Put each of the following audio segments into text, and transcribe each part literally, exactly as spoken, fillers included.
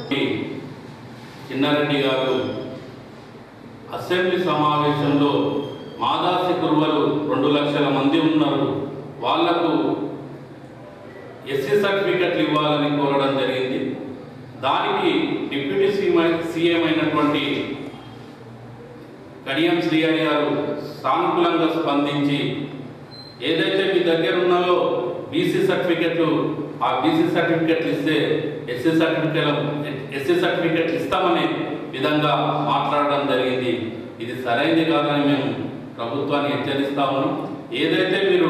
చిన్నారెడ్డి గారు అసెంబ్లీ సమావేశంలో మాదాసి కురువలు రెండు లక్షల మంది ఉన్నారు, వాళ్లకు ఎస్సీ సర్టిఫికెట్లు ఇవ్వాలని కోరడం జరిగింది. దానికి డిప్యూటీ సీఎం సీఎం అయినటువంటి కడియం శ్రీహరి గారు సానుకూలంగా స్పందించి ఏదైతే మీ దగ్గర ఉన్నాయో బీసీ సర్టిఫికెట్లు ఆ బీసీ సర్టిఫికెట్లు ఇస్తే ఎస్సీ సర్టిఫికెట్ ఎస్సీ సర్టిఫికెట్లు ఇస్తామనే విధంగా మాట్లాడడం జరిగింది. ఇది సరైనది కాదని మేము ప్రభుత్వాన్ని హెచ్చరిస్తా ఉన్నాం. ఏదైతే మీరు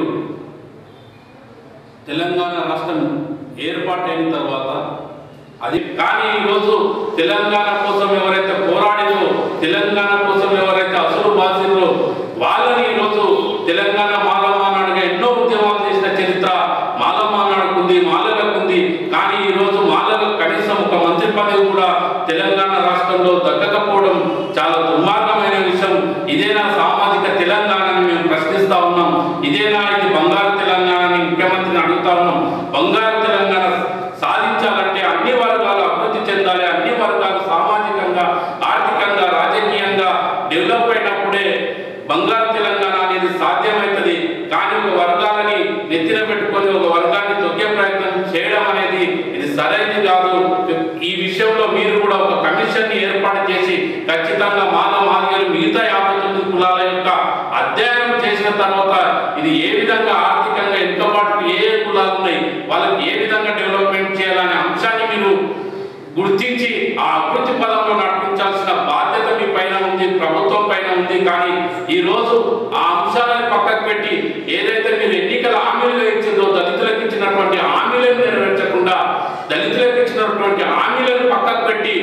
తెలంగాణ రాష్ట్రం ఏర్పాటైన తర్వాత అది కానీ ఈరోజు తెలంగాణ కోసం ఎవరైతే పోరాడినో, తెలంగాణ కోసం ఎవరైతే అసలు బాధితులో వాళ్ళని ఈరోజు తెలంగాణ మాలమానాడుగా ఎన్నో ఉద్యమాలు చేసిన చరిత్ర మాలమానాడుకుంది, మాలలకుంది. కానీ ఈరోజు మాలకు కనీసం ఒక మంత్రి పదవి కూడా తెలంగాణ రాష్ట్రంలో దక్కకపోవడం చాలా దుర్మార్గమైన విషయం. ఇదేనా సామాజిక తెలంగాణని మేము ప్రశ్నిస్తా ఉన్నాం. ఇదేనా ఇది బంగారు తెలంగాణని ముఖ్యమంత్రిని అడుగుతా ఉన్నాం. బంగారు తెలంగాణ సాధించాలంటే అన్ని వర్గాలు అభివృద్ధి చెందాలి, అన్ని వర్గాలు సామాజికంగా, ఆర్థికంగా, రాజకీయంగా డెవలప్ అయినప్పుడే బంగారు తెలంగాణ అనేది సాధ్యమవుతుంది. కానీ ఒక వర్గాలని నెత్తిన పెట్టుకొని ఒక వర్గాన్ని తొక్కే ప్రయత్నం చేయడం అనేది ఇది సరైనది కాదు. ఈ విషయంలో మీరు కూడా ఒక కమిషన్ ని ఏర్పాటు చేసి ఖచ్చితంగా మాల మాదిగలు మిగతా యాభై తొమ్మిది కులాల యొక్క అధ్యయనం చేసిన తర్వాత ఇది ఏ విధంగా ఆర్థికంగా వెనుకబాటు ఏ ఏ కులాలు ఉన్నాయి, వాళ్ళకి ఏ విధంగా డెవలప్మెంట్ చేయాలనే అంశాన్ని మీరు గుర్తించి ఆ అభివృద్ధి పదంలో నడిపించాల్సిన బాధ్యత మీ పైన ఉంది, ప్రభుత్వం పైన ఉంది. కానీ ఈ రోజు ఆ అంశాలను పక్కకు పెట్టి ఏదైతే మీరు ఎన్నికల హామీలుగా ఇచ్చిందో దళితులకు ఇచ్చినటువంటి హామీలను నెరవేర్చకుండా దళితులకు ఇచ్చినటువంటి హామీలను పక్కకు పెట్టి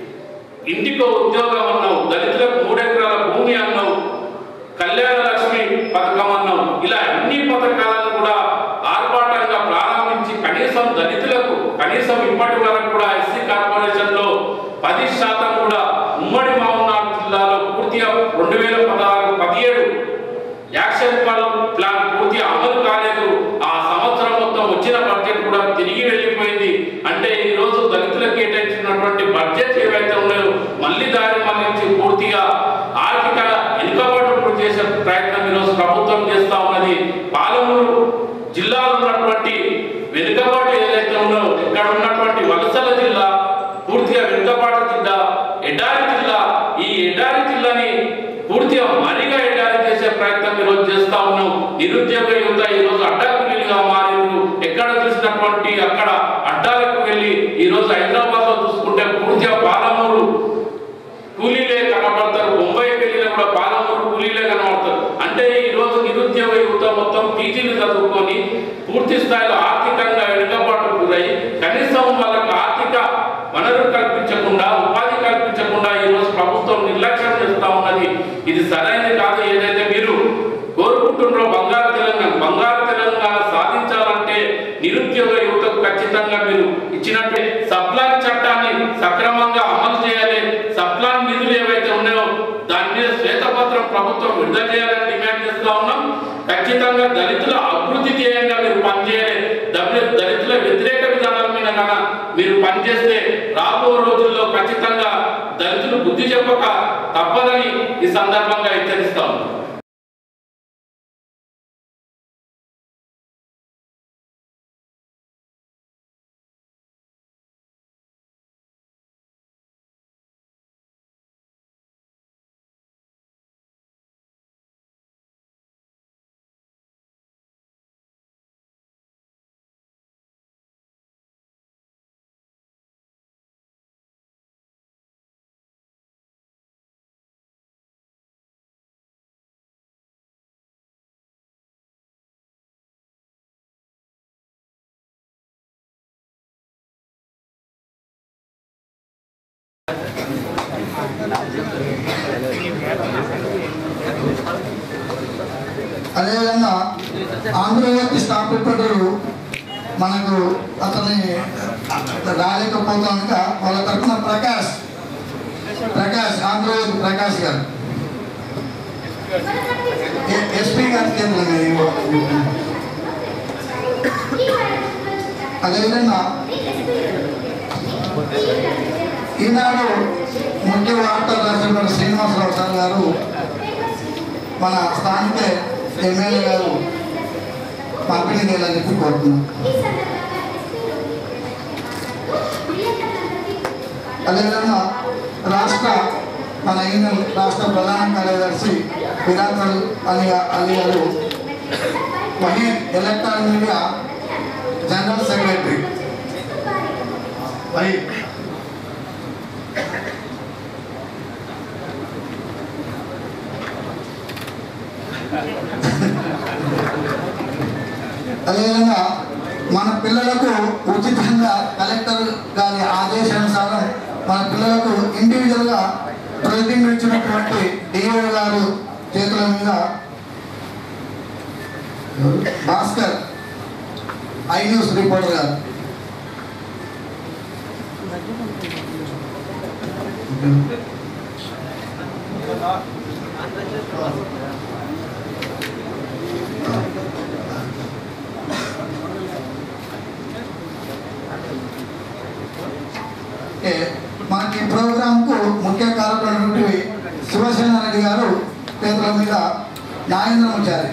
ఇంటికో ఉద్యోగం అన్నావు, దళితులకు మూడెకరాల భూమి అన్నావు, కళ్యాణ లక్ష్మి పథకం అన్నావు, ఇలా అన్ని పథకాలను కూడా ఆర్భాటంగా ప్రారంభించి కనీసం దళితులకు కనీసం ఇప్పటి వరకు కూడా ఎస్సీ కార్పొరేషన్ లో పది శాతం కూడా ఉమ్మడి మహబూబ్నగర్ జిల్లాలో పూర్తిగా రెండు వేల పదహారు పదిహేడు యాక్షన్ ప్లాన్ పూర్తిగా అమలు కాలేదు. ఆ సంవత్సరం మొత్తం వచ్చిన బడ్జెట్ కూడా తిరిగి వెళ్ళిపోయింది. అంటే ఈ రోజు దళితులకు కేటాయించినటువంటి బడ్జెట్ ఏవైతే ఉన్నాయో మళ్ళీ దాన్ని మళ్ళీ పూర్తిగా ఆర్థిక వెనుకబాటు చేసే ప్రయత్నం ఈరోజు ప్రభుత్వం చేస్తా ఉన్నది. పాలమూరు జిల్లాలో ఉన్నటువంటి వెనుకబాటు ఏదైతే ఉన్నో ఇక్కడ ఉన్నటువంటి వలసల జిల్లా పూర్తిగా వెనుకబాటు జిల్లా, ఎడారి జిల్లా, ఈ ఎడారి జిల్లాని పూర్తిగా మరిగా ఎడారి చేసే ప్రయత్నం ఈరోజు చేస్తా ఉన్నాం. నిరుద్యోగ యువత ఈరోజు అడ్డాకులీలుగా మారిండ్రు. ఎక్కడ చూసినటువంటి అక్కడ అడ్డాలకు వెళ్ళి ఈరోజు హైదరాబాద్ లో చూసుకుంటే పూర్తిగా పాలమూరు కూలీలే కనబడతారు, ముంబైకి వెళ్ళినా కూడా పాలమూరు కూలీలే కనబడతారు. అంటే ఈ రోజు నిరుద్యోగ యువత మొత్తం పీజీలు చదువుకొని పూర్తి స్థాయిలో ఆర్థికంగా వెనుకబాటు గురై కనీసం వాళ్ళకు ఆర్థిక వనరులు కల్పించకుండా, ఉపాధి కల్పించకుండా ఈ రోజు ప్రభుత్వం నిర్లక్ష్యం చేస్తా ఉన్నది. ఇది సరైనది కాదు. ఏదైతే మీరు కోరుకుంటున్నారో బంగారు తెలంగాణ బంగారు తెలంగాణ సాధించాలంటే నిరుద్యోగ యువతకు ఖచ్చితంగా మీరు ఇచ్చినట్టు సప్లాన్ చట్టాన్ని సక్రమంగా అమలు చేయాలి. సప్లాన్ నిధులు ఏవైతే ఉన్నాయో దాని మీద శ్వేతపత్రం ప్రభుత్వం విడుదల చేయాలని డిమాండ్ చేస్తా ఉన్నాం. ఖచ్చితంగా దళితుల అభివృద్ధి ధ్యేయంగా మీరు పనిచేయాలి. దళితుల వ్యతిరేక విధానాల మీద కన్నా మీరు పనిచేస్తే రాబో రోజుల్లో ఖచ్చితంగా దళితులు బుద్ధి చెప్పక తప్పదని ఈ సందర్భంగా హెచ్చరిస్తా ఉన్నాం. అదేవిధంగా ఆంధ్రజ్యోతి స్థాపింపడు మనకు అతని రాలేకపోతానుక వాళ్ళ తరఫున ప్రకాష్ ప్రకాష్ ఆంధ్రజ్యోతి ప్రకాష్ గారు ఎస్పీ గారికి అదేవిధంగా ఈనాడు ముఖ్య వార్తలు రాసినటువంటి శ్రీనివాసరావు సార్ గారు మన స్థానిక ఎమ్మెల్యే గారు పంపిణీ చేయాలని చెప్పి కోరుతున్నాం. అదేవిధంగా రాష్ట్ర మన యూనియన్ రాష్ట్ర ప్రధాన కార్యదర్శి విరాకల్ అలీ అలీ గారు Maheen electronic media general secretary Maheen. అదేవిధంగా మన పిల్లలకు ఉచితంగా కలెక్టర్ గారి ఆదేశానుసారం మన పిల్లలకు ఇండివిజువల్గా ప్రతినిధించినటువంటి డిఓ గారు చేతుల మీద భాస్కర్ ఐ న్యూస్ రిపోర్టర్ గారు మనకి ప్రోగ్రాంకు ముఖ్య కారకులైనటువంటి శివసేన రెడ్డి గారు చేతుల మీద నాగేంద్రమాచారి